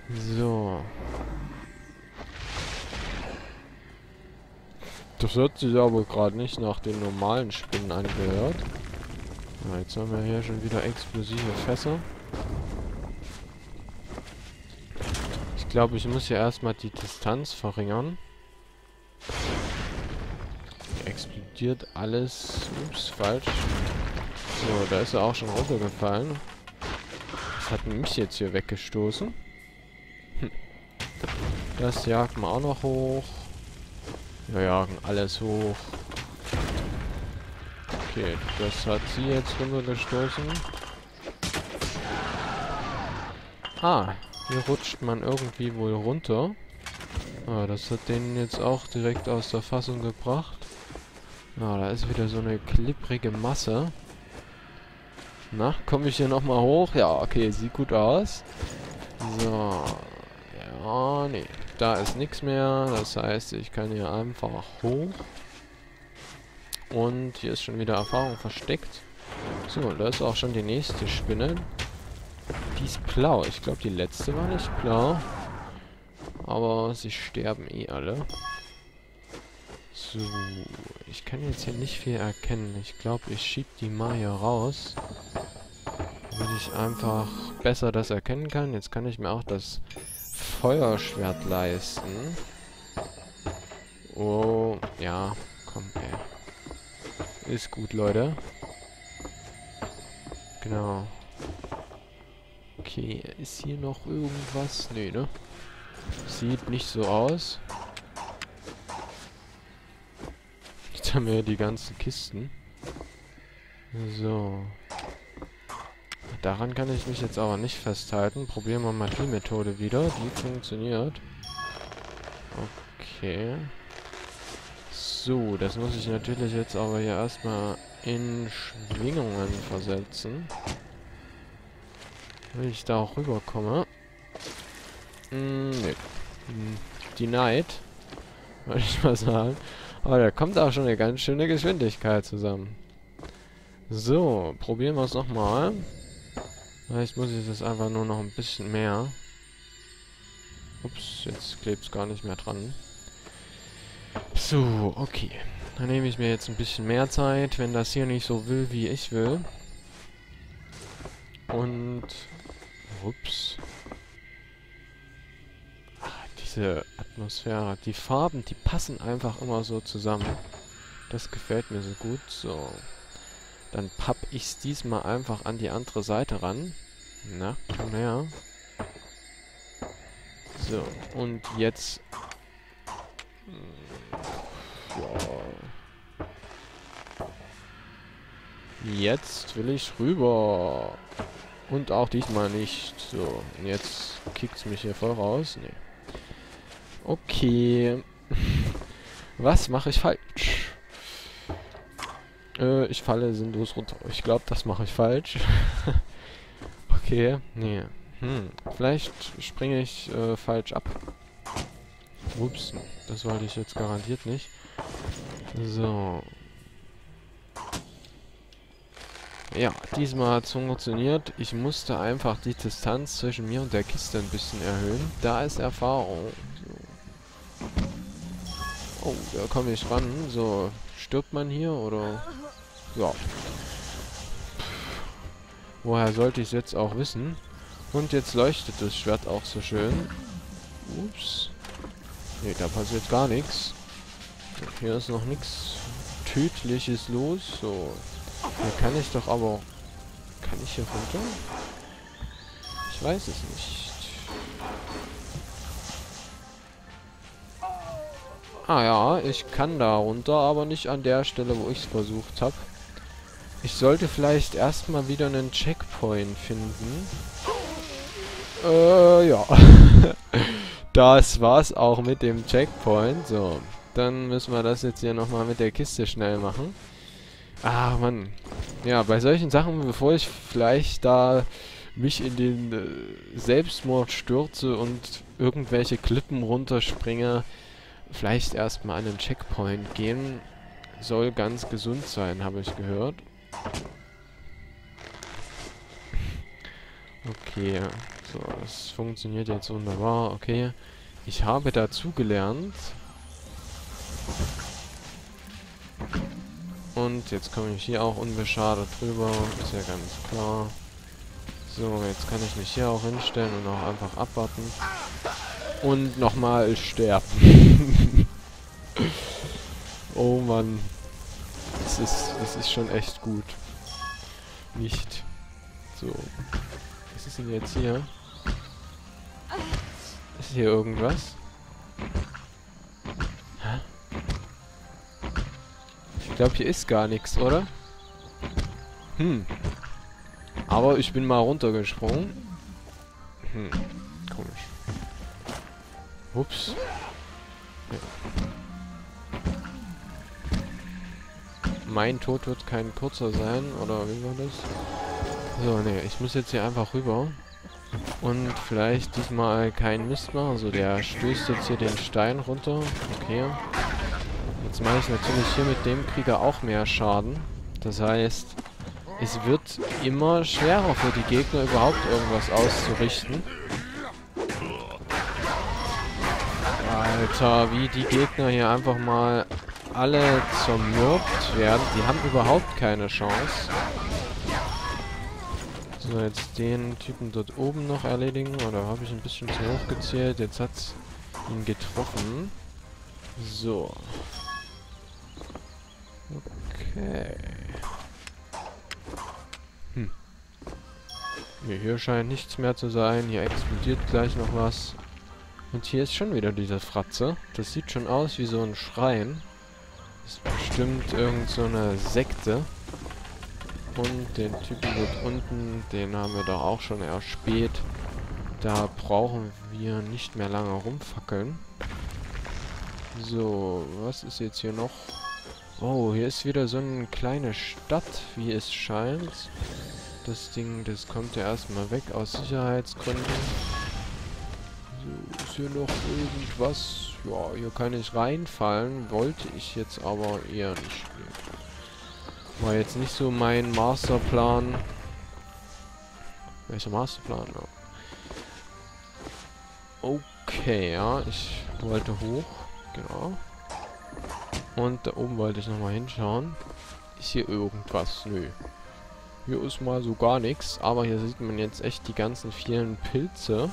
So. Das hat sich aber gerade nicht nach den normalen Spinnen angehört. Ja, jetzt haben wir hier schon wieder explosive Fässer. Ich glaube, ich muss hier erstmal die Distanz verringern. Hier explodiert alles. Ups, falsch. So, da ist er auch schon runtergefallen. Das hat mich jetzt hier weggestoßen. Das jagen wir auch noch hoch. Wir jagen alles hoch. Okay, das hat sie jetzt runtergestoßen. Ah, hier rutscht man irgendwie wohl runter. Ah, das hat den jetzt auch direkt aus der Fassung gebracht. Ah, da ist wieder so eine klipprige Masse. Na, komme ich hier nochmal hoch? Ja, okay, sieht gut aus. So. Ja, nee. Da ist nichts mehr. Das heißt, ich kann hier einfach hoch. Und hier ist schon wieder Erfahrung versteckt. So, da ist auch schon die nächste Spinne. Die ist blau. Ich glaube, die letzte war nicht blau. Aber sie sterben eh alle. So, ich kann jetzt hier nicht viel erkennen. Ich glaube, ich schiebe die mal hier raus. Damit ich einfach besser das erkennen kann. Jetzt kann ich mir auch das Feuerschwert leisten. Oh, ja, komm, ey. Ist gut, Leute. Genau. Okay, ist hier noch irgendwas? Nee, ne? Sieht nicht so aus. Jetzt haben wir ja die ganzen Kisten. So. Daran kann ich mich jetzt aber nicht festhalten. Probieren wir mal die Methode wieder. Die funktioniert. Okay. So, das muss ich natürlich jetzt aber hier erstmal in Schwingungen versetzen. Wenn ich da auch rüberkomme. Nee. Denied. Wollte ich mal sagen. Aber da kommt auch schon eine ganz schöne Geschwindigkeit zusammen. So, probieren wir es nochmal. Vielleicht muss ich das einfach nur noch ein bisschen mehr. Ups, jetzt klebt es gar nicht mehr dran. So, okay. Dann nehme ich mir jetzt ein bisschen mehr Zeit, wenn das hier nicht so will, wie ich will. Und... Ups. Diese Atmosphäre, die Farben, die passen einfach immer so zusammen. Das gefällt mir so gut. So. Dann papp ich es diesmal einfach an die andere Seite ran. Na, komm her. So, und jetzt... Ja. Jetzt will ich rüber. Und auch diesmal nicht. So, und jetzt kickt's mich hier voll raus. Nee. Okay. Was mache ich falsch? Ich falle sinnlos runter. Ich glaube, das mache ich falsch. Okay, nee. Vielleicht springe ich falsch ab. Ups, das wollte ich jetzt garantiert nicht. So. Ja, diesmal hat es funktioniert. Ich musste einfach die Distanz zwischen mir und der Kiste ein bisschen erhöhen. Da ist Erfahrung. So. Oh, da komme ich ran. So, stirbt man hier oder... Ja. Woher sollte ich es jetzt auch wissen? Und jetzt leuchtet das Schwert auch so schön. Ups. Ne, da passiert gar nichts. Hier ist noch nichts Tödliches los. So. Hier kann ich doch aber... Kann ich hier runter? Ich weiß es nicht. Ah ja, ich kann da runter, aber nicht an der Stelle, wo ich es versucht habe. Ich sollte vielleicht erstmal wieder einen Checkpoint finden. Ja. Das war's auch mit dem Checkpoint. So, dann müssen wir das jetzt hier nochmal mit der Kiste schnell machen. Ah, Mann. Ja, bei solchen Sachen, bevor ich vielleicht da mich in den Selbstmord stürze und irgendwelche Klippen runterspringe, vielleicht erstmal an den Checkpoint gehen. Soll ganz gesund sein, habe ich gehört. Okay. So, das funktioniert jetzt wunderbar. Okay. Ich habe dazugelernt. Und jetzt komme ich hier auch unbeschadet drüber. Ist ja ganz klar. So, jetzt kann ich mich hier auch hinstellen und auch einfach abwarten. Und nochmal sterben. Oh Mann. Das ist schon echt gut. Nicht. So. Was ist denn jetzt hier? Ist hier irgendwas? Hä? Ich glaube, hier ist gar nichts, oder? Aber ich bin mal runtergesprungen. Komisch. Ups. Ja. Mein Tod wird kein kurzer sein, oder wie war das? So, ne, ich muss jetzt hier einfach rüber. Und vielleicht diesmal keinen Mist machen. Also der stößt jetzt hier den Stein runter. Okay. Jetzt mache ich natürlich hier mit dem Krieger auch mehr Schaden. Das heißt, es wird immer schwerer für die Gegner überhaupt irgendwas auszurichten. Alter, wie die Gegner hier einfach mal alle zermürbt werden. Die haben überhaupt keine Chance. So, jetzt den Typen dort oben noch erledigen. Oder habe ich ein bisschen zu hoch gezählt? Jetzt hat's ihn getroffen. So. Okay. Ne, hier scheint nichts mehr zu sein. Hier explodiert gleich noch was. Und hier ist schon wieder diese Fratze. Das sieht schon aus wie so ein Schrein. Das ist bestimmt irgend so eine Sekte. Und den Typen dort unten, den haben wir doch auch schon erspäht. Da brauchen wir nicht mehr lange rumfackeln. So, was ist jetzt hier noch? Oh, hier ist wieder so eine kleine Stadt, wie es scheint. Das Ding, das kommt ja erstmal weg aus Sicherheitsgründen. So, ist hier noch irgendwas? Ja, hier kann ich reinfallen. Wollte ich jetzt aber eher nicht. War jetzt nicht so mein Masterplan. Welcher Masterplan? Ja. Okay, ja, ich wollte hoch. Genau. Und da oben wollte ich nochmal hinschauen. Ist hier irgendwas? Nö. Hier ist mal so gar nichts. Aber hier sieht man jetzt echt die ganzen vielen Pilze.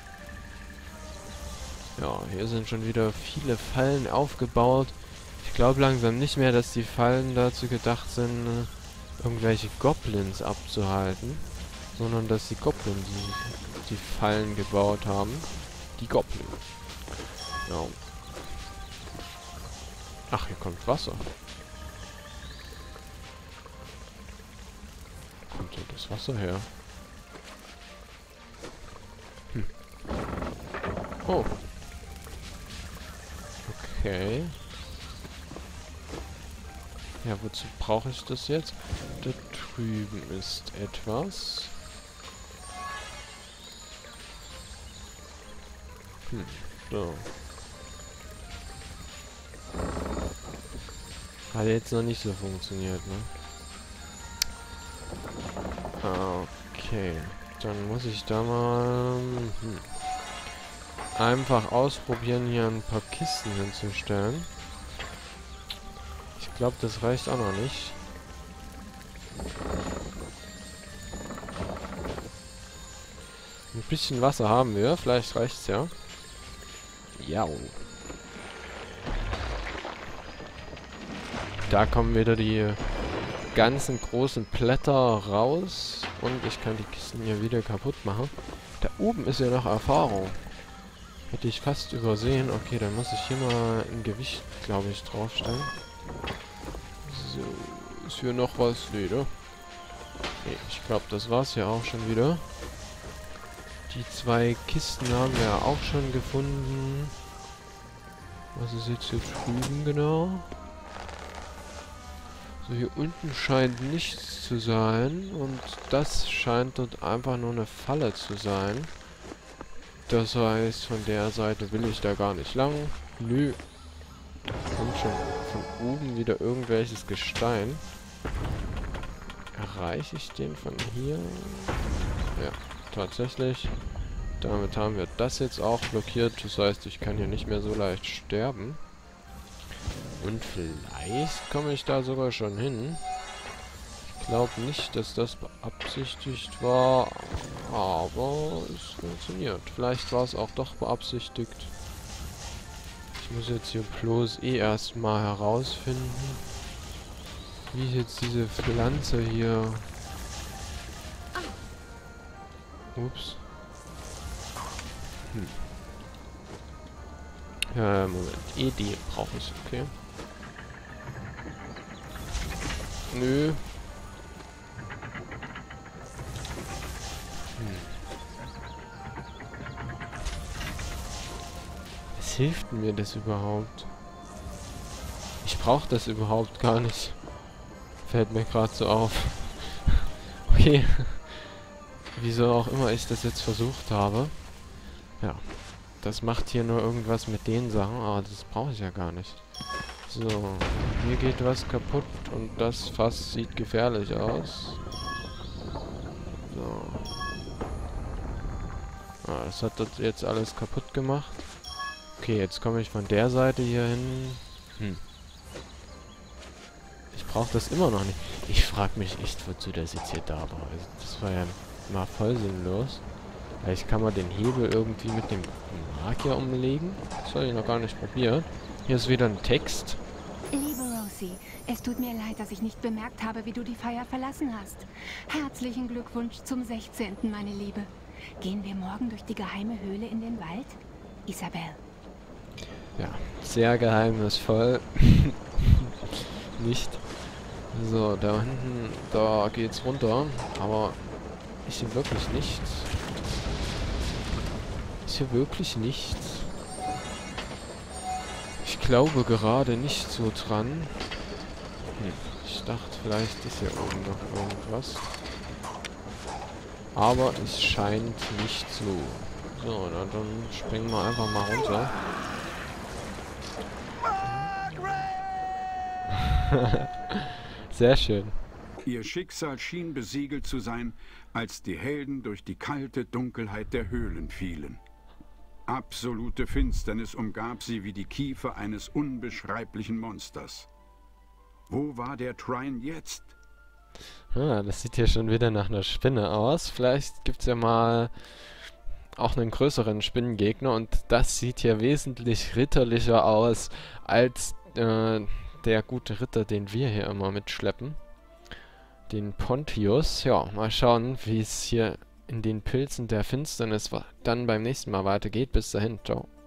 Ja, hier sind schon wieder viele Fallen aufgebaut. Ich glaube langsam nicht mehr, dass die Fallen dazu gedacht sind, irgendwelche Goblins abzuhalten. Sondern dass die Goblins die Fallen gebaut haben. Die Goblins. Ja. Ach, hier kommt Wasser. Wo kommt denn das Wasser her? Oh. Okay. Ja, wozu brauche ich das jetzt? Da drüben ist etwas. So. Hat jetzt noch nicht so funktioniert, ne? Okay. Dann muss ich da mal einfach ausprobieren, hier ein paar Kisten hinzustellen. Ich glaube, das reicht auch noch nicht. Ein bisschen Wasser haben wir. Vielleicht reicht's ja. Ja. Da kommen wieder die ganzen großen Blätter raus. Und ich kann die Kisten hier wieder kaputt machen. Da oben ist ja noch Erfahrung. Hätte ich fast übersehen. Okay, dann muss ich hier mal ein Gewicht, glaube ich, draufstellen. So, ist hier noch was? Nee, ne? Nee, ich glaube, das war's ja auch schon wieder. Die 2 Kisten haben wir auch schon gefunden. Was ist jetzt hier drüben genau? So, hier unten scheint nichts zu sein. Und das scheint dort einfach nur eine Falle zu sein. Das heißt, von der Seite will ich da gar nicht lang. Nö. Kommt schon von oben wieder irgendwelches Gestein. Erreiche ich den von hier? Ja, tatsächlich. Damit haben wir das jetzt auch blockiert. Das heißt, ich kann hier nicht mehr so leicht sterben. Und vielleicht komme ich da sogar schon hin. Ich glaube nicht, dass das beabsichtigt war. Aber es funktioniert. Vielleicht war es auch doch beabsichtigt. Ich muss jetzt hier bloß erstmal herausfinden, wie jetzt diese Pflanze hier... Ups. Moment. ED brauche ich, okay. Nö. Was hilft mir das überhaupt? Ich brauche das überhaupt gar nicht. Fällt mir gerade so auf. Okay. Wieso auch immer ich das jetzt versucht habe. Ja. Das macht hier nur irgendwas mit den Sachen. Aber das brauche ich ja gar nicht. So. Hier geht was kaputt. Und das Fass sieht gefährlich aus. So. Ah, das hat das jetzt alles kaputt gemacht. Okay, jetzt komme ich von der Seite hier hin. Ich brauche das immer noch nicht. Ich frage mich echt, wozu das jetzt hier da war. Also, das war ja mal voll sinnlos. Vielleicht kann man den Hebel irgendwie mit dem Magier umlegen. Das habe ich noch gar nicht probiert. Hier ist wieder ein Text. Liebe Rosie, es tut mir leid, dass ich nicht bemerkt habe, wie du die Feier verlassen hast. Herzlichen Glückwunsch zum 16., meine Liebe. Gehen wir morgen durch die geheime Höhle in den Wald? Isabel. Ja, sehr geheimnisvoll. Nicht. So, da hinten, da geht's runter. Aber ist hier wirklich nichts? Ist hier wirklich nichts? Ich glaube gerade nicht so dran. Ich dachte, vielleicht ist hier oben noch irgendwas. Aber es scheint nicht so. So, na, dann springen wir einfach mal runter. Sehr schön. Ihr Schicksal schien besiegelt zu sein, als die Helden durch die kalte Dunkelheit der Höhlen fielen. Absolute Finsternis umgab sie wie die Kiefer eines unbeschreiblichen Monsters. Wo war der Trine jetzt? Ah, das sieht hier schon wieder nach einer Spinne aus. Vielleicht gibt es ja mal auch einen größeren Spinnengegner. Und das sieht hier wesentlich ritterlicher aus als der gute Ritter, den wir hier immer mitschleppen. Den Pontius. Ja, mal schauen, wie es hier in den Pilzen der Finsternis dann beim nächsten Mal weitergeht. Bis dahin, ciao.